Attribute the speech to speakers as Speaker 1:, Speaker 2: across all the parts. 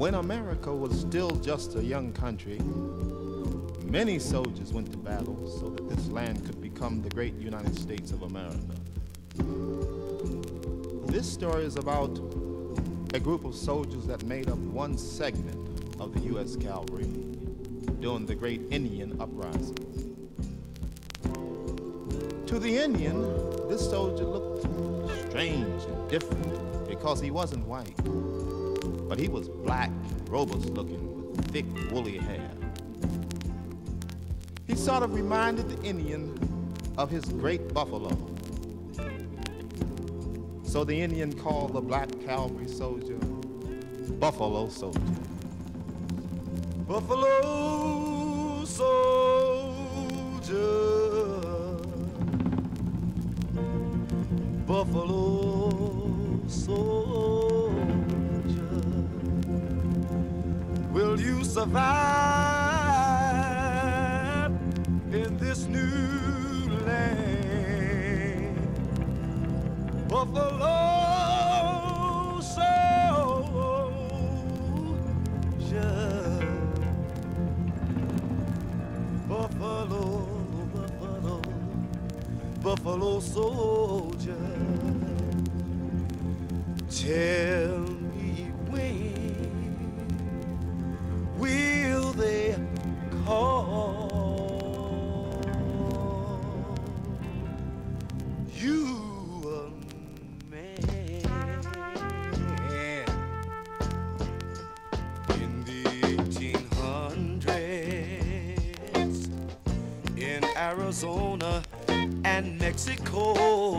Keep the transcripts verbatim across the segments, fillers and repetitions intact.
Speaker 1: When America was still just a young country, many soldiers went to battle so that this land could become the great United States of America. This story is about a group of soldiers that made up one segment of the U S Cavalry during the great Indian uprising. To the Indian, this soldier looked strange and different because he wasn't white, but he was black, robust looking, with thick, woolly hair. He sort of reminded the Indian of his great buffalo. So the Indian called the black cavalry soldier Buffalo Soldier. Buffalo Soldier, Buffalo Soldier, will you survive in this new land? Buffalo Soldier, Buffalo, Buffalo, Buffalo Soldier, tell me when will they call you a man? In the eighteen hundreds, in Arizona and Mexico,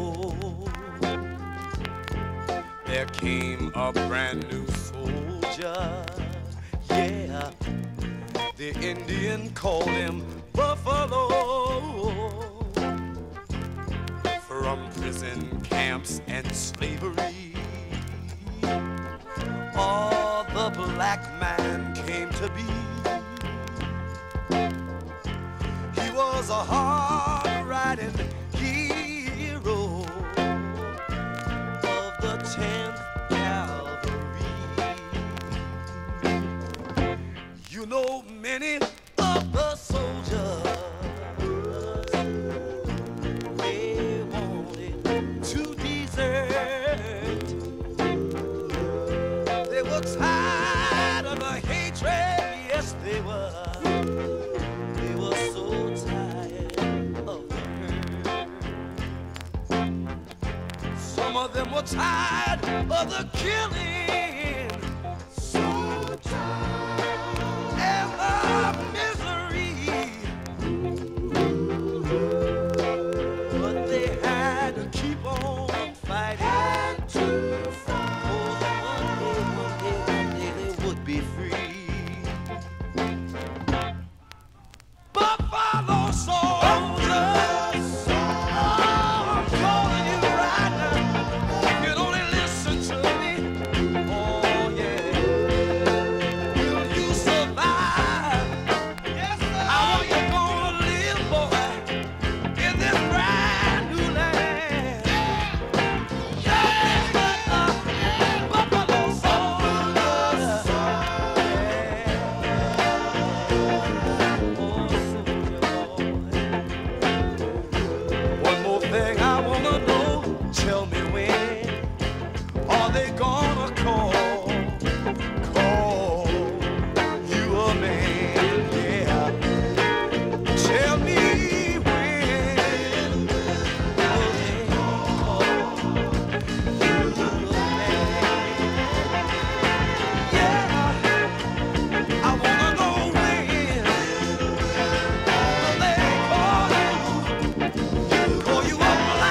Speaker 1: there came a brand new soldier. Yeah, the Indian called him Buffalo. From prison camps and slavery, all the black man came to be. He was a hard-riding hero of the tenth Cavalry. You know, many of the soldiers, they wanted to desert. They were tired of the hatred, yes they were. They were so tired of the hurt. Some of them were tired of the killing, so tired, and the misery. But they had to keep on fighting. Had to fight. Oh, one day, one day, one day they would be free. Buffalo soldiers, I'm calling you right now. If you'd only listen to me, oh yeah. Will you survive? Yes, sir. How are you gonna live, boy, in this brand new land? Yeah, Buffalo soldiers, one more thing I wanna know, tell me when are they gonna call, call you a man, yeah. Tell me when will they call you a man, yeah. I wanna know when will they call you, call you a black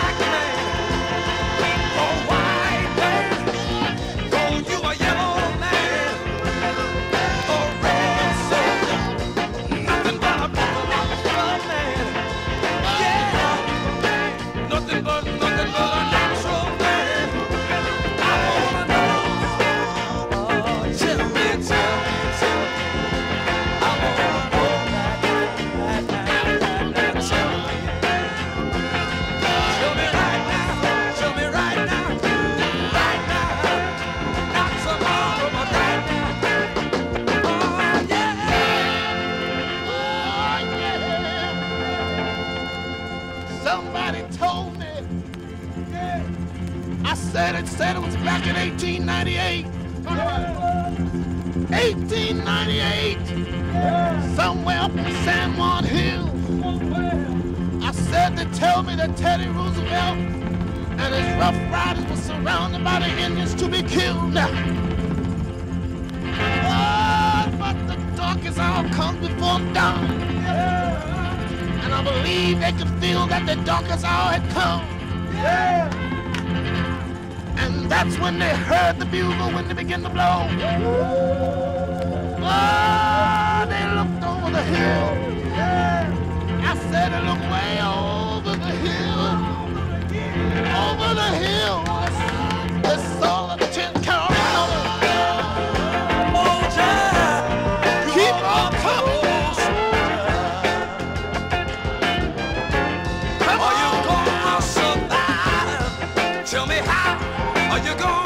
Speaker 1: somebody told me. I said it said it was back in eighteen ninety-eight. eighteen ninety-eight. Somewhere up in San Juan Hill. I said they tell me that Teddy Roosevelt and his Rough Riders were surrounded by the Indians to be killed. Now, oh, but the darkest hour comes before dawn. And I believe they could feel that the darkest hour had come. And that's when they heard the bugle when they began to blow. Oh, they looked over the hill. I said they looked way over the hill. Over the hill. They saw the ten Carolina. Oh, child. Keep on coming. Are you gonna survive? Tell me how are you gonna